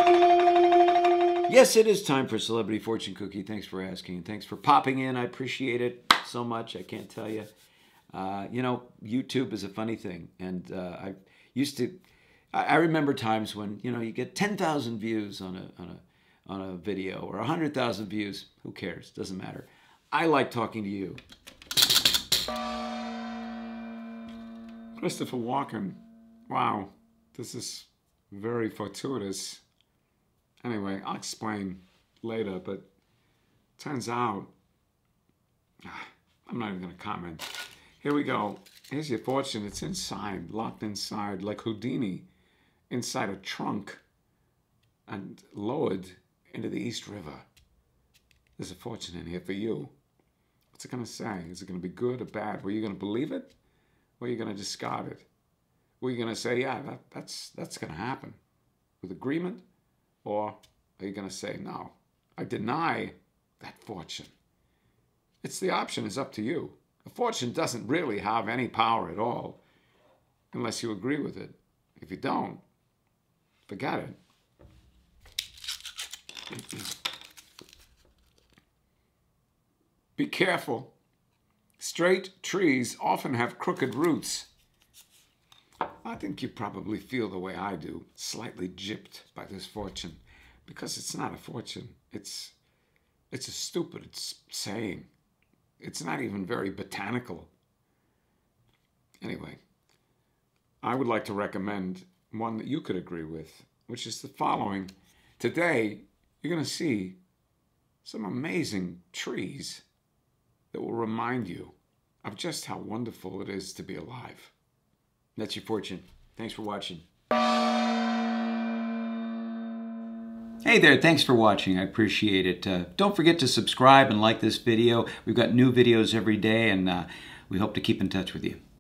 Yes, it is time for Celebrity Fortune Cookie. Thanks for asking. Thanks for popping in. I appreciate it so much. I can't tell you. You know, YouTube is a funny thing. And I remember times when, you know, you get 10,000 views on a video or 100,000 views. Who cares? Doesn't matter. I like talking to you. Christopher Walken. Wow, this is very fortuitous. Anyway, I'll explain later, but turns out, I'm not even going to comment. Here we go. Here's your fortune. It's inside, locked inside, like Houdini, inside a trunk and lowered into the East River. There's a fortune in here for you. What's it going to say? Is it going to be good or bad? Were you going to believe it? Or are you going to discard it? Were you going to say, yeah, that's going to happen with agreement? Or are you going to say, no, I deny that fortune? It's the option is up to you. A fortune doesn't really have any power at all unless you agree with it. If you don't, forget it. Be careful. Straight trees often have crooked roots. I think you probably feel the way I do, slightly gypped by this fortune, because it's not a fortune. It's a stupid saying. It's not even very botanical. Anyway, I would like to recommend one that you could agree with, which is the following. Today, you're going to see some amazing trees that will remind you of just how wonderful it is to be alive. That's your fortune. Thanks for watching. Hey there, thanks for watching. I appreciate it. Don't forget to subscribe and like this video. We've got new videos every day, and we hope to keep in touch with you.